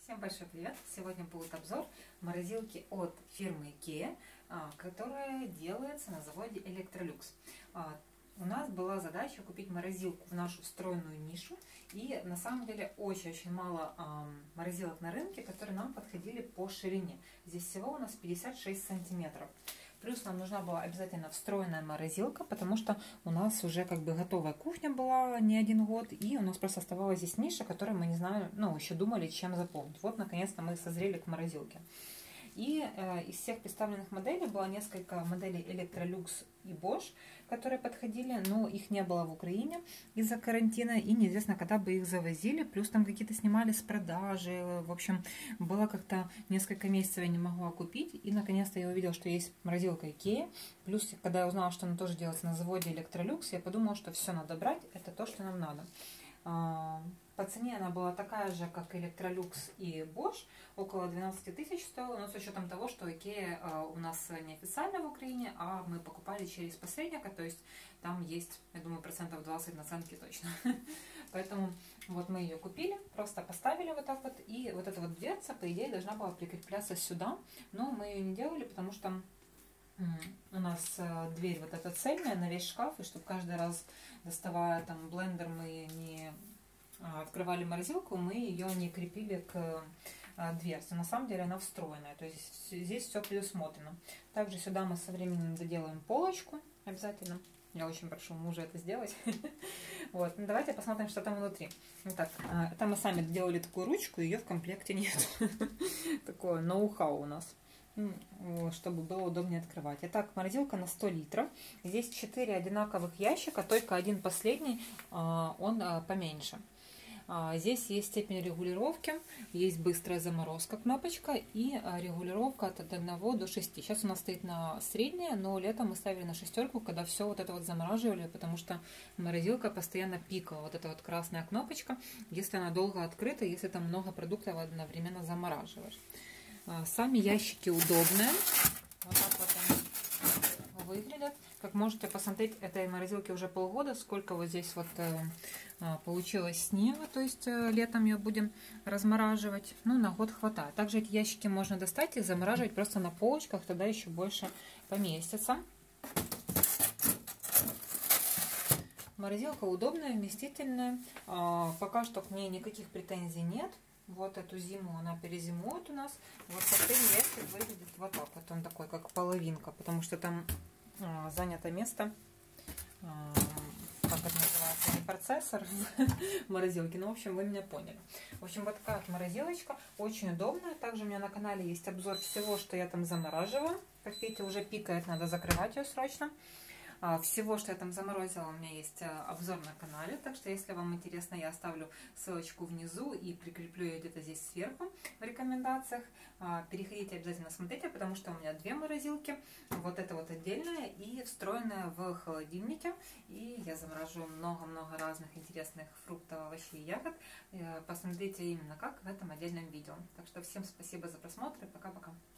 Всем большой привет! Сегодня будет обзор морозилки от фирмы IKEA, которая делается на заводе Electrolux. У нас была задача купить морозилку в нашу встроенную нишу, и на самом деле очень мало морозилок на рынке, которые нам подходили по ширине. Здесь всего у нас 56 сантиметров. Плюс нам нужна была обязательно встроенная морозилка, потому что у нас уже как бы готовая кухня была не один год, и у нас просто оставалась здесь ниша, которую мы не знаем, еще думали, чем заполнить. Вот, наконец-то мы созрели к морозилке. И из всех представленных моделей было несколько моделей Electrolux и Bosch, которые подходили, но их не было в Украине из-за карантина, и неизвестно, когда бы их завозили. Плюс там какие-то снимали с продажи. В общем, было как-то несколько месяцев я не могла купить. И наконец-то я увидела, что есть морозилка IKEA. Плюс, когда я узнала, что она тоже делается на заводе Electrolux, я подумала, что все надо брать, это то, что нам надо. По цене она была такая же, как Electrolux и Bosch, около 12 тысяч стоила, но с учетом того, что IKEA у нас неофициально в Украине, а мы покупали через посредника, то есть там есть, я думаю, процентов 20 наценки точно. Поэтому вот мы ее купили, просто поставили вот так вот, и вот эта вот дверца, по идее, должна была прикрепляться сюда, но мы ее не делали, потому что у нас дверь вот эта цельная на весь шкаф, и чтобы каждый раз, доставая там блендер, мы не открывали морозилку, мы ее не крепили к дверце. На самом деле она встроенная, то есть здесь все предусмотрено. Также сюда мы со временем доделаем полочку обязательно. Я очень прошу мужа это сделать. Вот, ну, давайте посмотрим, что там внутри. Итак, это мы сами делали такую ручку, ее в комплекте нет. Такое ноу-хау у нас, чтобы было удобнее открывать. Итак, морозилка на 100 литров. Здесь 4 одинаковых ящика, только один последний, он поменьше. Здесь есть степень регулировки, есть быстрая заморозка, кнопочка, и регулировка от 1 до 6. Сейчас у нас стоит на среднее, но летом мы ставили на шестерку, когда все вот это вот замораживали, потому что морозилка постоянно пикала. Вот эта вот красная кнопочка, если она долго открыта, если там много продуктов одновременно замораживаешь. Сами ящики удобные. Вот так вот они выглядят. Как можете посмотреть, этой морозилке уже полгода. Сколько вот здесь вот получилось снега, то есть летом ее будем размораживать. Ну, на год хватает. Также эти ящики можно достать и замораживать просто на полочках, тогда еще больше поместится. Морозилка удобная, вместительная. Пока что к ней никаких претензий нет. Вот эту зиму она перезимует у нас. Вот последний ящик выглядит вот так. Вот он такой, как половинка, потому что там занято место, как это называется, не процессор морозилки, но в общем вы меня поняли. В общем, вот такая вот морозилочка, очень удобная. Также у меня на канале есть обзор всего, что я там замораживаю. Как видите, уже пикает, надо закрывать ее срочно. Всего, что я там заморозила, у меня есть обзор на канале, так что если вам интересно, я оставлю ссылочку внизу и прикреплю ее где-то здесь сверху в рекомендациях. Переходите обязательно, смотрите, потому что у меня две морозилки, вот это вот отдельная и встроенная в холодильнике, и я замораживаю много-много разных интересных фруктов, овощей и ягод. Посмотрите именно как в этом отдельном видео. Так что всем спасибо за просмотр и пока-пока.